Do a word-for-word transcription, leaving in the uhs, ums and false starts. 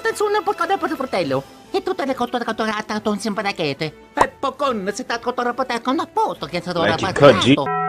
attenzione per cadere per il fratello. E tutte le cotture catturate con sempre racchette. E poi con se sta cottura per te con apposto che si dovrà Magic Koji. passato.